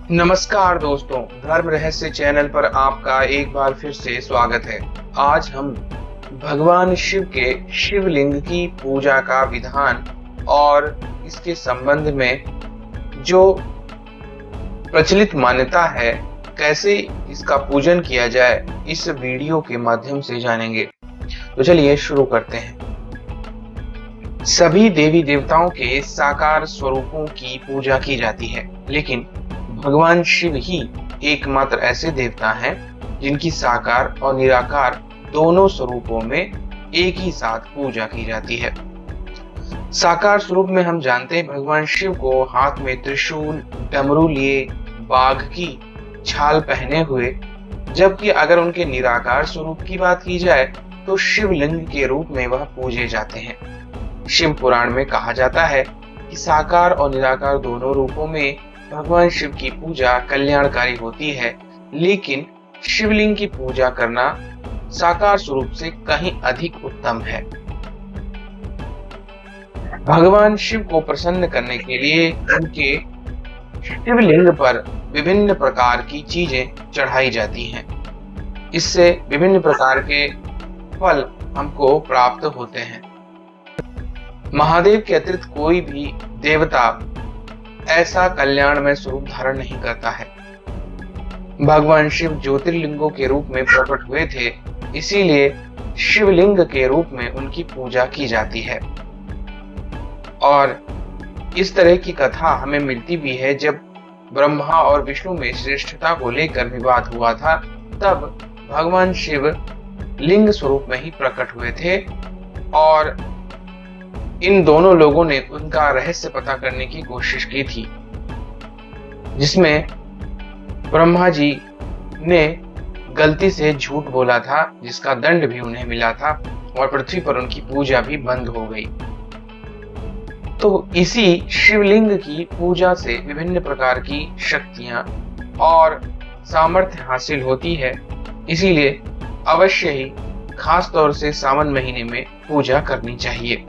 नमस्कार दोस्तों, धर्म रहस्य चैनल पर आपका एक बार फिर से स्वागत है। आज हम भगवान शिव के शिवलिंग की पूजा का विधान और इसके संबंध में जो प्रचलित मान्यता है, कैसे इसका पूजन किया जाए, इस वीडियो के माध्यम से जानेंगे। तो चलिए शुरू करते हैं। सभी देवी देवताओं के साकार स्वरूपों की पूजा की जाती है, लेकिन भगवान शिव ही एकमात्र ऐसे देवता हैं जिनकी साकार और निराकार दोनों स्वरूपों में एक ही साथ पूजा की जाती है। साकार स्वरूप में हम जानते हैं भगवान शिव को हाथ में त्रिशूल, डमरू लिए, बाघ की छाल पहने हुए, जबकि अगर उनके निराकार स्वरूप की बात की जाए तो शिवलिंग के रूप में वह पूजे जाते हैं। शिव पुराण में कहा जाता है कि साकार और निराकार दोनों रूपों में भगवान शिव की पूजा कल्याणकारी होती है, लेकिन शिवलिंग की पूजा करना साकार स्वरूप से कहीं अधिक उत्तम है। भगवान शिव को प्रसन्न करने के लिए उनके शिवलिंग पर विभिन्न प्रकार की चीजें चढ़ाई जाती हैं। इससे विभिन्न प्रकार के फल हमको प्राप्त होते हैं। महादेव के अतिरिक्त कोई भी देवता ऐसा कल्याणमय स्वरूप धारण नहीं करता है। भगवान शिव ज्योतिर्लिंगों के रूप में प्रकट हुए थे, इसीलिए शिवलिंग के रूप में उनकी पूजा की जाती है। और इस तरह की कथा हमें मिलती भी है। जब ब्रह्मा और विष्णु में श्रेष्ठता को लेकर विवाद हुआ था, तब भगवान शिव लिंग स्वरूप में ही प्रकट हुए थे और इन दोनों लोगों ने उनका रहस्य पता करने की कोशिश की थी, जिसमें ब्रह्मा जी ने गलती से झूठ बोला था, जिसका दंड भी उन्हें मिला था और पृथ्वी पर उनकी पूजा भी बंद हो गई। तो इसी शिवलिंग की पूजा से विभिन्न प्रकार की शक्तियां और सामर्थ्य हासिल होती है, इसीलिए अवश्य ही खास तौर से सावन महीने में पूजा करनी चाहिए।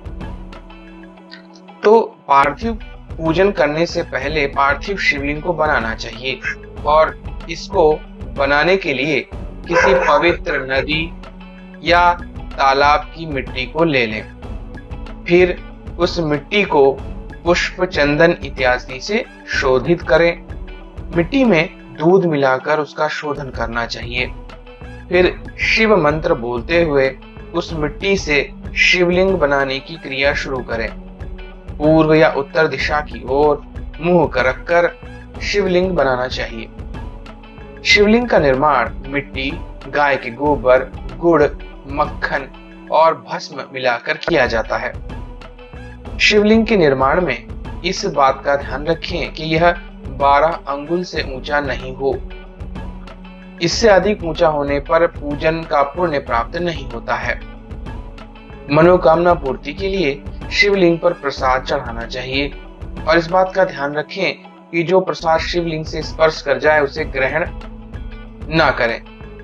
तो पार्थिव पूजन करने से पहले पार्थिव शिवलिंग को बनाना चाहिए और इसको बनाने के लिए किसी पवित्र नदी या तालाब की मिट्टी को ले लें। फिर उस मिट्टी को पुष्प, चंदन इत्यादि से शोधित करें। मिट्टी में दूध मिलाकर उसका शोधन करना चाहिए। फिर शिव मंत्र बोलते हुए उस मिट्टी से शिवलिंग बनाने की क्रिया शुरू करें। पूर्व या उत्तर दिशा की ओर मुंह कर रखकर शिवलिंग बनाना चाहिए। शिवलिंग का निर्माण मिट्टी, गाय के गोबर, गुड़, मक्खन और भस्म मिलाकर किया जाता है। शिवलिंग के निर्माण में इस बात का ध्यान रखें कि यह 12 अंगुल से ऊंचा नहीं हो। इससे अधिक ऊंचा होने पर पूजन का पुण्य प्राप्त नहीं होता है। मनोकामना पूर्ति के लिए शिवलिंग पर प्रसाद चढ़ाना चाहिए और इस बात का ध्यान रखें कि जो प्रसाद शिवलिंग से स्पर्श कर जाए उसे ग्रहण ना करें।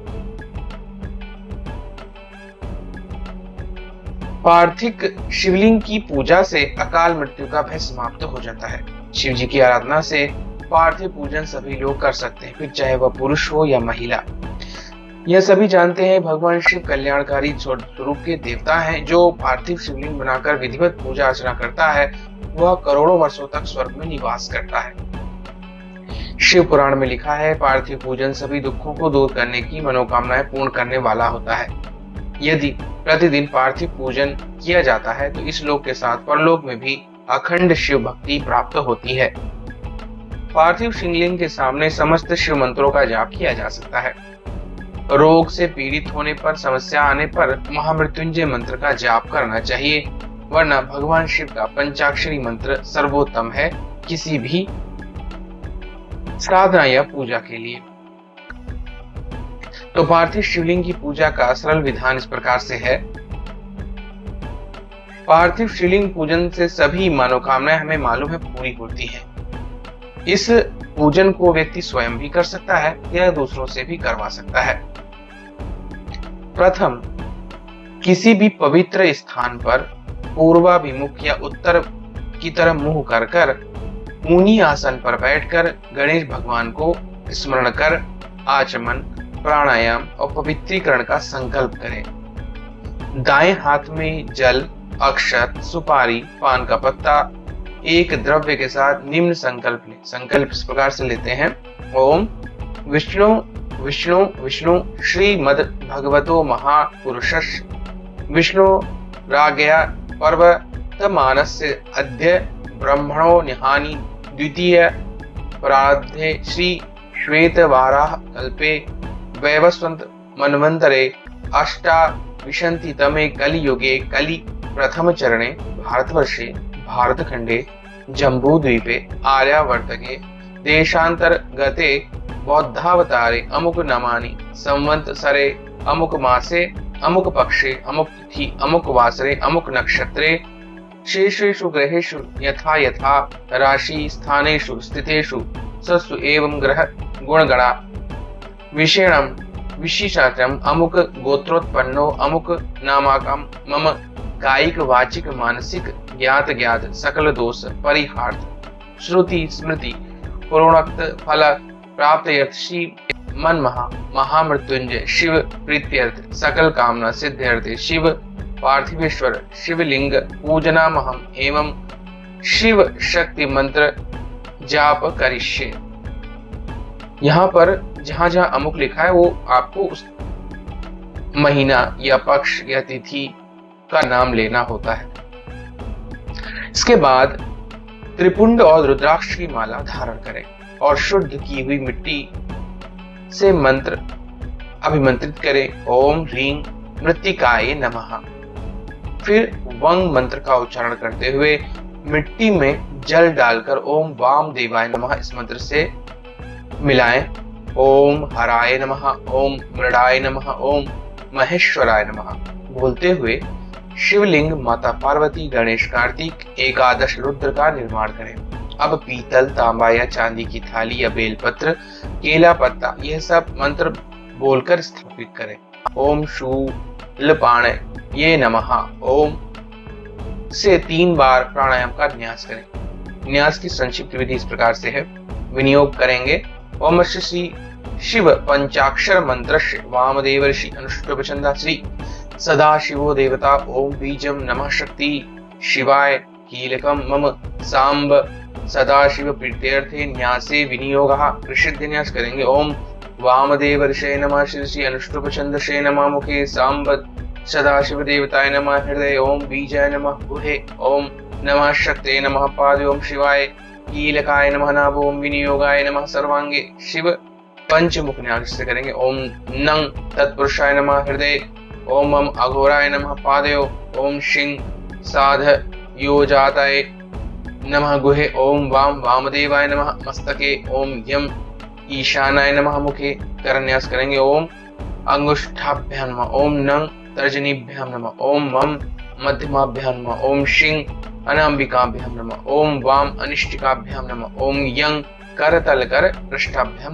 पार्थिव शिवलिंग की पूजा से अकाल मृत्यु का भय समाप्त हो जाता है। शिव जी की आराधना से पार्थिव पूजन सभी लोग कर सकते हैं, फिर चाहे वह पुरुष हो या महिला। यह सभी जानते हैं भगवान शिव कल्याणकारी स्वरूप के देवता हैं। जो पार्थिव शिवलिंग बनाकर विधिवत पूजा अर्चना करता है, वह करोड़ों वर्षों तक स्वर्ग में निवास करता है। शिव पुराण में लिखा है, पार्थिव पूजन सभी दुखों को दूर करने की मनोकामनाएं पूर्ण करने वाला होता है। यदि प्रतिदिन पार्थिव पूजन किया जाता है तो इस लोक के साथ परलोक में भी अखंड शिव भक्ति प्राप्त होती है। पार्थिव शिवलिंग के सामने समस्त शिव मंत्रों का जाप किया जा सकता है। रोग से पीड़ित होने पर, समस्या आने पर महामृत्युंजय मंत्र का जाप करना चाहिए, वरना भगवान शिव का पंचाक्षरी मंत्र सर्वोत्तम है किसी भी साधना या पूजा के लिए। तो पार्थिव शिवलिंग की पूजा का सरल विधान इस प्रकार से है। पार्थिव शिवलिंग पूजन से सभी मनोकामनाएं हमें मालूम है पूरी होती हैं। इस पूजन को व्यक्ति स्वयं भी कर सकता है या दूसरों से भी करवा सकता है। प्रथम, किसी भी पवित्र स्थान पर पूर्वाभिमुख या उत्तर की तरफ मुंह कर मुनि आसन पर बैठकर गणेश भगवान को स्मरण कर आचमन, प्राणायाम और पवित्रीकरण का संकल्प करें। दाएं हाथ में जल, अक्षत, सुपारी, पान का पत्ता, एक द्रव्य के साथ निम्न संकल्प लें। संकल्प इस प्रकार से लेते हैं। ओम विष्णु विष्णु विष्णु श्रीमद् भगवतो महापुरुषस्य विष्णु रागया पर्वतमानस्य अद्य ब्रह्मणो निहानि द्वितीय प्रारब्धे श्री श्वेतवाराह कल्पे वैवस्वत मन्वन्तरे अष्टाविंशतितमे कलियुगे कलि प्रथम चरणे भारतवर्षे भारतखंडे जम्बूद्वीपे आर्यावर्तके देशांतर्गते बौद्धावतारे अमुक नामानि संवत्सरे अमुक मासे अमुक पक्षे अमुक तिथि अमुक वासरे अमुक नक्षत्रे शेषेषु ग्रहेषु यथा यथा राशि स्थानेषु स्थितेषु सत्सु एवं ग्रह गुणगणा विशेषणं विशिष्टम् अमुक गोत्रोत्पन्नो अमुक नामकं मम कायिक वाचिक मानसिक ज्ञात सकल दोष परिहार्थ श्रुति स्मृति पूर्णोक्त फल प्राप्त्यर्थ श्री मन महामृत्युंजय शिव प्रीत्यर्थ सकल कामना सिद्ध्यर्थ शिव पार्थिवेश्वर शिवलिंग पूजनामहम एवं शिव शक्ति मंत्र जाप करिष्ये। यहाँ पर जहाँ जहाँ अमुक लिखा है वो आपको उस महीना या पक्ष या तिथि का नाम लेना होता है। इसके बाद त्रिपुंड और रुद्राक्ष की माला धारण करें और शुद्ध की हुई मिट्टी से मंत्र अभिमंत्रित करें। ओम ह्रीं मृत्तिकाय नमः। फिर वंग मंत्र का उच्चारण करते हुए मिट्टी में जल डालकर ओम वामदेवाय नमः इस मंत्र से मिलाएं। ओम हराय नमः, ओम मृडाय नमः, ओम महेश्वराय नमः बोलते हुए शिवलिंग, माता पार्वती, गणेश, कार्तिक, एकादश रुद्र का निर्माण करें। अब पीतल, तांबा या चांदी की थाली या बेलपत्र, केला पत्ता यह सब मंत्र बोलकर स्थापित करें। ओम शूलपाणे ये नमः ओम से 3 बार प्राणायाम का न्यास करें। न्यास की संक्षिप्त विधि इस प्रकार से है। विनियोग करेंगे। ओम श्री शिव पंचाक्षर मंत्रस्य वामदेव ऋषि अनुष्टुप छंदा श्री सदा शिवो देवता ओम बीजम नमः शक्ति शिवाय कीलकम मम सांब सदा शिव प्रीत्यर्थे न्यासे विनियोगः। प्रसिद्ध न्यास करेंगे। ओम वामदेव ऋषे नमः श्री अनुष्टुप छंदसे नमः मुखे सांब सदा शिव देवताय नमः हृदय ओम बीजाय नमः गुहे ओम नमः शक्ते नमः पादे ओम शिवाय कीलकाय नमः नाभ ओम विनियोगाय नमः सर्वांगे। शिव पंचमुख न्यास से करेंगे। ओम नंग तत्पुरुषाय नमः हृदय ओम मम अघोराय नमः पादयो ओम शिंग साध योजाताय नमः गुहे ओम वाम वामदेवाय नमः मस्तके ओम यम ईशानाय नमः मुखे। करन्यास करेंगे। ओम अंगुष्ठाभ्याम नमः ओम नंग तर्जनीभ्याम नमः ओम मम मध्यमाभ्याम नमः ओम शिंग अनाम्बिकाभ्याम नमः ओम वाम अनिष्टिकाभ्याम नमः ओम यंग करतल कर पृष्ठाभ्याम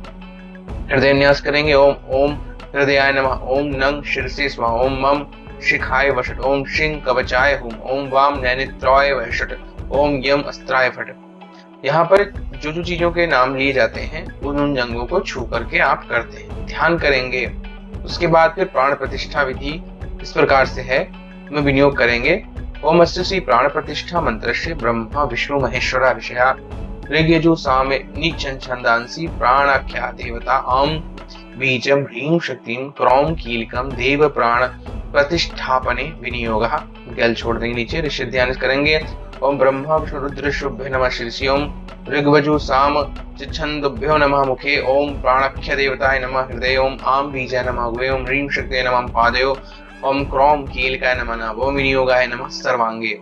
नमः। हृदय न्यास करेंगे। ओम ओम हृदयाय नमः ओम नंग शीर्षे स्वाहा ओम मम शिखाय वषट ओम शिंग कवचाय हुम ओम वाम नैनित्राय वषट ओम यम अस्त्राय फट। यहाँ पर जो जो चीजों के नाम लिए जाते हैं उन अंगों को छू करके आप करते हैं, ध्यान करेंगे। उसके बाद फिर प्राण प्रतिष्ठा विधि इस प्रकार से है। में विनियोग करेंगे। ओम श्री प्राण प्रतिष्ठा मंत्र से ब्रह्मा विष्णु महेश्वरा विषया ऋग्यजु सामे नीचन छंदांसी प्राणाख्या देवता आम बीजम ह्रीं शक्तिं क्रौम कीलकम देव प्राण प्रतिष्ठापने विनियोगः। गल छोड़ देंगे नीचे। ऋषि ध्यान करेंगे। ओम ब्रह्मा विष्णु रुद्र शुभ्य नमः शीर्षि ओम ऋग्वजु साम छंदुभ्यो नमः मुखे ओम प्राणाख्य देवताय नमः हृदय ओम आम बीजाय नमः गुहे ओम ह्रीं शक्ते नमः पादयो ओम क्रौम कीलकाय नमः नाभ ओम विनियोगाय नमः सर्वांगे।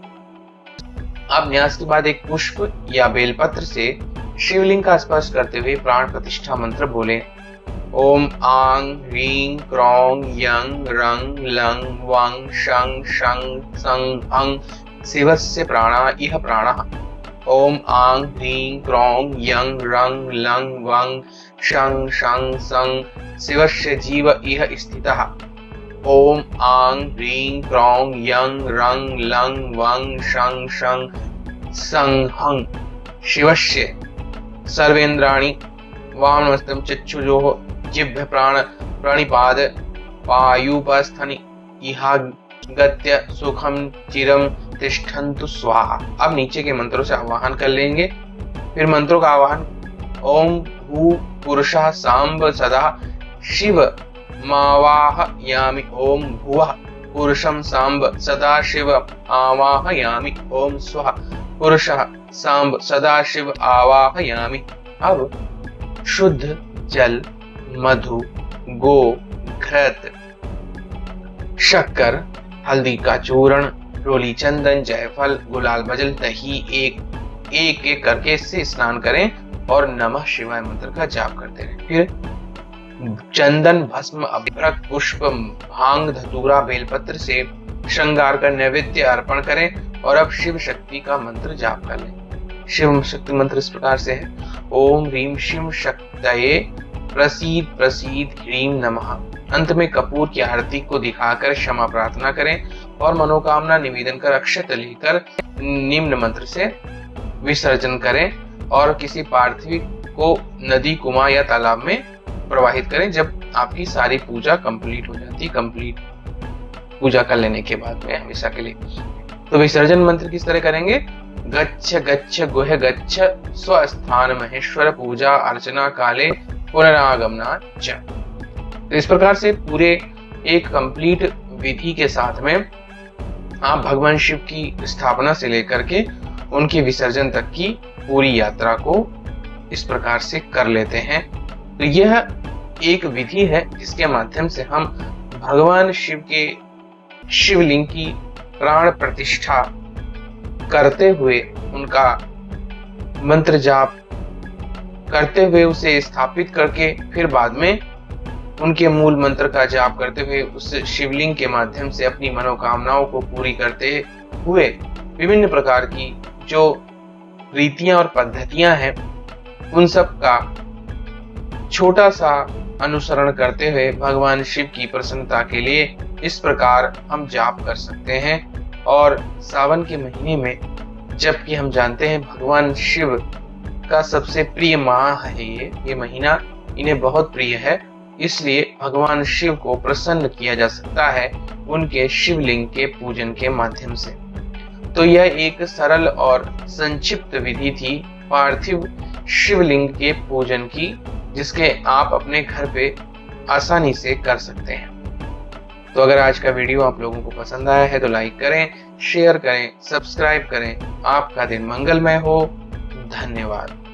अब न्यास के बाद एक पुष्प या बेलपत्र से शिवलिंग का स्पर्श करते हुए प्राण प्रतिष्ठा मंत्र बोले। ओम आंग ह्रीं क्रौं यंग रंग लंग वंग शंग शंग संग अंग शिवस्य प्राणा इह प्राणः। ओम आंग ह्रीं क्रौं यंग रंग लंग वंग शंग शंग संग शिवस्य जीव इह स्थितः। ओम आंग ह्रीं क्रौं यंग रंग लंग वंग शंग शंग संग हंग शिवस्य सर्वेन्द्राणि वामनमस्तकं चक्षुषोः जिह्वा प्राणिपाद वायुपस्थनि इहागत्य सुखम चिरम तिष्ठन्तु स्वाहा। अब नीचे के मंत्रों से आवाहन कर लेंगे। फिर मंत्रों का आवाहन ओम भू पुरुषः सांब सदा शिव मावाहयामि ओम भुवः पुरुषं सांब सदा शिव आवाहयामि ओम स्वः पुरुषः सांब सदा शिव आवाहयामि। अब शुद्ध जल, मधु, गो, घृत, शक्कर, हल्दी का चूर्ण, रोली चंदन, जायफल, गुलाल बजल, दही एक एक करके इससे स्नान करें और नमः शिवाय मंत्र का जाप करते रहें। फिर चंदन, भस्म, अभ्रक, पुष्प, भांग, धतूरा, बेलपत्र से श्रृंगार कर नैवेद्य अर्पण करें और अब शिव शक्ति का मंत्र जाप कर लें। शिव शक्ति मंत्र इस प्रकार से है ओम ह्रीं शिव शक्तये प्रसीद प्रसीद ह्रीं नमः। अंत में कपूर की आरती को दिखाकर क्षमा प्रार्थना करें और मनोकामना निवेदन कर अक्षत लेकर निम्न मंत्र से विसर्जन करें और किसी पार्थिव को नदी, कुआं या तालाब में प्रवाहित करें जब आपकी सारी पूजा कंप्लीट हो जाती। कंप्लीट पूजा कर लेने के बाद में हमेशा के लिए। तो विसर्जन मंत्र किस तरह करेंगे? गच्छ गच्छ गुह गच्छ स्वस्थान महेश्वर पूजा अर्चना काले पुनरागमना च। तो इस प्रकार से पूरे एक कंप्लीट विधि के साथ में आप भगवान शिव की स्थापना से लेकर के उनके विसर्जन तक की पूरी यात्रा को इस प्रकार से कर लेते हैं। तो यह एक विधि है जिसके माध्यम से हम भगवान शिव के शिवलिंग की प्राण प्रतिष्ठा करते हुए उनका मंत्र जाप करते हुए उसे स्थापित करके फिर बाद में उनके मूल मंत्र का जाप करते हुए उस शिवलिंग के माध्यम से अपनी मनोकामनाओं को पूरी करते हुए विभिन्न प्रकार की जो रीतियां और पद्धतियां हैं उन सब का छोटा सा अनुसरण करते हुए भगवान शिव की प्रसन्नता के लिए इस प्रकार हम जाप कर सकते हैं। और सावन के महीने में, जबकि हम जानते हैं भगवान शिव का सबसे प्रिय माह है ये महीना इन्हें बहुत प्रिय है, इसलिए भगवान शिव को प्रसन्न किया जा सकता है उनके शिवलिंग के पूजन के माध्यम से। तो यह एक सरल और संक्षिप्त विधि थी पार्थिव शिवलिंग के पूजन की, जिसके आप अपने घर पे आसानी से कर सकते हैं। तो अगर आज का वीडियो आप लोगों को पसंद आया है तो लाइक करें, शेयर करें, सब्सक्राइब करें। आपका दिन मंगलमय हो। धन्यवाद।